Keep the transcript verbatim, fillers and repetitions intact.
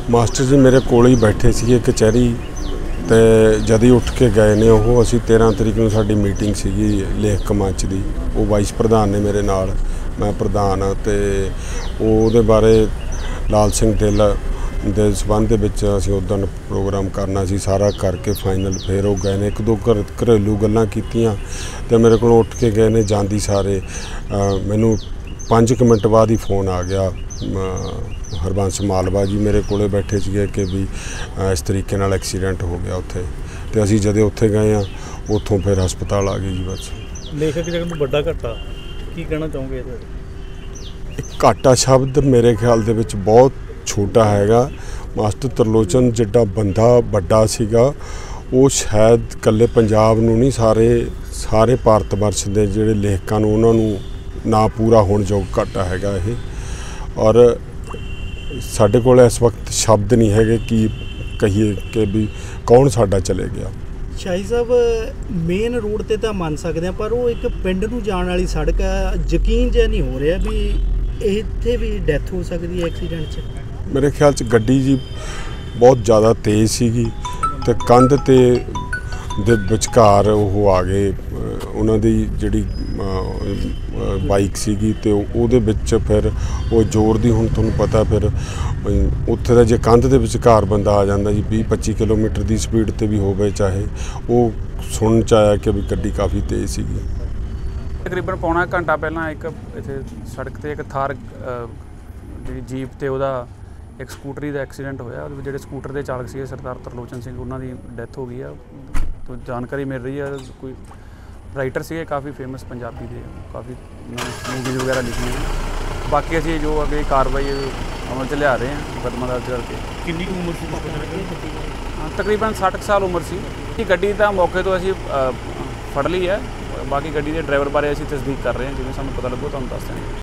Master जी मेरे कोल ही बैठे सी कचहरी तो जद ही उठ के गए ने वो असी तेरह तरीक नूं साडी मीटिंग सीगी लेखक मंच की वो वाइस प्रधान ने मेरे नाल मैं प्रधान तो वो बारे लाल सिंह ढिल के संबंध असीं उदन प्रोग्राम करना सी सारा करके फाइनल फिर वो गए ने एक दो घर घरेलू गल्लां कीतियां तो मेरे को उठ के गए ने जांदी सारे मैनू पाँच क मिनट बाद ही फोन आ गया हरबंस मालवा जी मेरे कोले बैठे थे कि भी इस तरीके नाल एक्सीडेंट हो गया उत्थे तो असीं जदे उत्थे गए हाँ उत्थों फिर हस्पताल आ गए जी। बस लेखक जगह बड़ा घाटा की कहना चाहोगे? घाटा शब्द मेरे ख्याल दे विच बहुत छोटा हैगा। मास्टर तरलोचन जिड्डा बंदा बड़ा सीगा वो शायद कल्ले पंजाब नूं नहीं सारे सारे भारत वर्ष के जिहड़े लेखकां नूं उन्हां नूं ना पूरा होने जो घाटा हैगा ये। और साडे कोल इस वक्त शब्द नहीं है कि कहिए कि भी कौन साडा चले गया। शाही साहब मेन रोड ते तां मन सकते हैं पर वो एक पिंड नूं जाण वाली सड़क है, यकीन जिहा नहीं हो रहा भी इत्थे भी डेथ हो सकती है एक्सीडेंट च। मेरे ख्याल च गड्डी जी बहुत ज़्यादा तेज़ सीगी ते कंध ते दे विचकार वो आ गए उन्हां दी जिहड़ी बाइक सीगी ते उहदे विच फिर वो जोर दी हुण तुहानूं पता फिर उत्थे दा जे कंध दे विचकार बंदा आ जांदा जी बीस पच्ची किलोमीटर दी स्पीड ते भी होवे चाहे वो सुन च आया कि भी गड्डी काफ़ी तेज़ सीगी। तकरीबन पौना घंटा पहला एक इत्थे सड़क ते एक थार जीप ते उहदा एक स्कूटरी का एक्सीडेंट होया जो स्कूटर के चालक से सरदार तरलोचन सिंह उन्होंने डैथ हो गई है। तो जानकारी मिल रही है कोई राइटर से काफ़ी फेमस पंजाबी के काफ़ी मूवीज़ वगैरह लिखी हैं। बाकी असी जो अगे कार्रवाई अमल च लिया रहे हैं मुकदमा दर्ज करके। कितनी उम्र सी? हाँ तकरीबन साठ साल उम्र सी। गड्डी तो मौके तो असी फड़ ली है बाकी गड्डी के ड्राइवर बारे असी तस्दीक कर रहे हैं जिवें सानूं पता लगो तुहानूं दस देंगे।